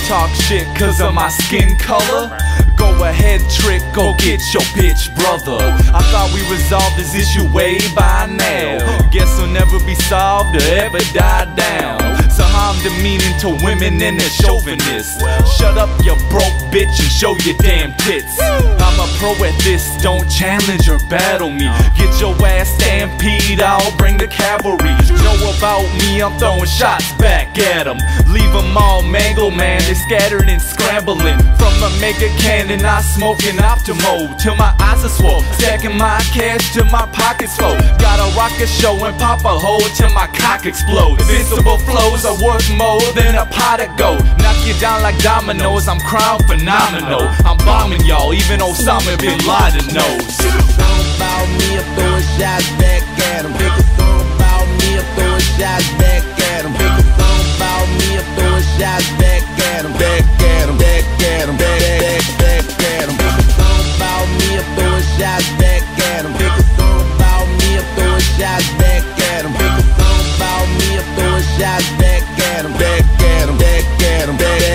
talk shit cause of my skin color? Go ahead, trick, go get your bitch, brother. I thought we resolved this issue way by now. Guess it'll never be solved or ever die down. Somehow I'm demeaning to women and they're chauvinists. Shut up, you broke bitch, and show your damn tits. I'm a pro at this, don't challenge or battle me. Get your ass stampede, I'll bring the cavalry. Know about me, I'm throwing shots back at them. Leave them all mangled, man, they scattered and scrambling. From a mega cannon, I smoke an Optimo till my eyes are swole. Stacking my cash till my pockets full. Gotta rock a show and pop a hole till my cock explodes. Invincible flows are worth more than a pot of gold. Knock you down like dominoes, I'm crown phenomenal. I'm bombing y'all, even Osama Bin Laden knows. Pick a song about me, I'm throwing shots back at him. Pick a song about me, I'm throwing shots back at him. Pick a song about me, I'm throwing shots back at him. Back at him, back at him, back at him. Pick a song about me, I'm throwing shots back at him. Pick a song about me, I'm throwing shots back at him. Pick a song about me, I'm throwing shots back at him. Back at him, back at him, back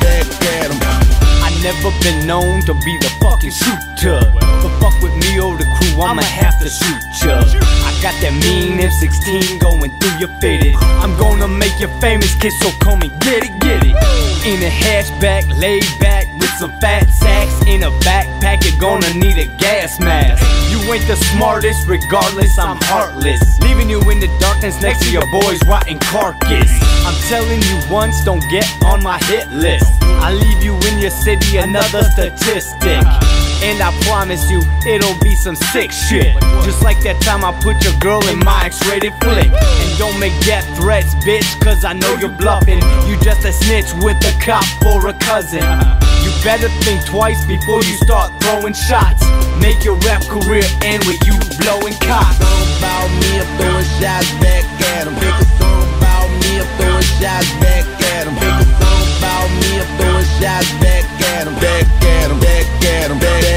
at him. I never been known to be the fucking shooter, but fuck with me or the crew, I'ma have to shoot ya. I got that mean M16 going through your fitted. I'm gonna make you famous, kid, so come and get it, get it. In a hatchback, laid back with some fat sacks in a backpack, you're gonna need a gas mask. You ain't the smartest, regardless, I'm heartless, leaving you in the darkness next to your boy's rotten carcass. I'm telling you once, don't get on my hit list. I leave you in your city another statistic, and I promise you it'll be some sick shit. Just like that time I put your girl in my X-rated flick. And don't make death threats, bitch, cause I know you're bluffing. You just a snitch with a cop or a cousin. You better think twice before you start throwing shots. Make your rap career end with you blowing cock. Pick a song about me, I'm throwing shots back at him. Pick a song about me, I'm throwing shots back at him. Pick a song about me, I'm throwing shots back at him. Back at him, back at him, back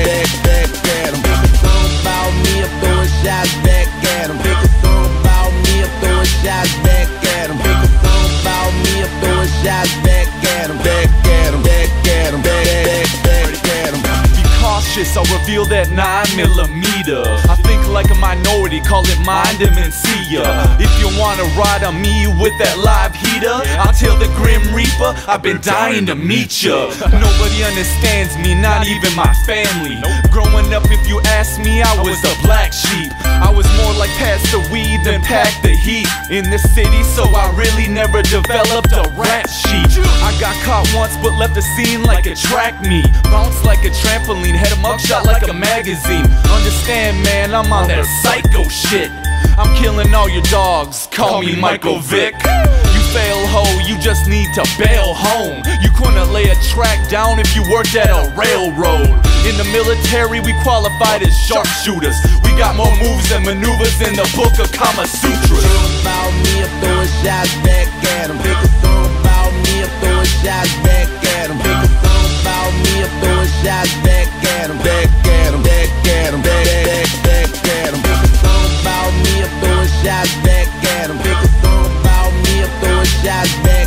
at him. Pick a song about me, I'm throwing shots back at him. Pick a song about me, I'm throwing shots back at him. Pick a song about me, I'm throwing shots back at him. Back at him, back at him, back at him. Be cautious, I'll reveal that 9mm. I think like a minority, call it mind dementia. If you wanna ride on me with that live heater, I'll tell the Grim Reaper I've been dying to meet ya. Nobody understands me, not even my family. Growing up, if you ask me, I was the black sheep. I was more like pass the weed than pack the heat in the city, so I really never developed a rap sheet. I got caught once but left the scene like a track meet. Bounced like a trampoline, had a mugshot like a magazine. Understand, man, I'm on that psycho shit. I'm killing all your dogs, call me Michael Vick. You fail ho, you just need to bail home. You couldn't lay a track down if you worked at a railroad. In the military we qualified as sharpshooters. We got more moves and maneuvers in the book of Kama Sutras. Pick a song about me, I'm throwing shots back at him. Pick a song about me, I'm throwing shots back at him. Pick a song about me, I'm throwing shots back at him. Back at him, back at him, back at him. Pick a song about me, I'm throwing shots back at him. Pick a song about me, I'm throwing shots back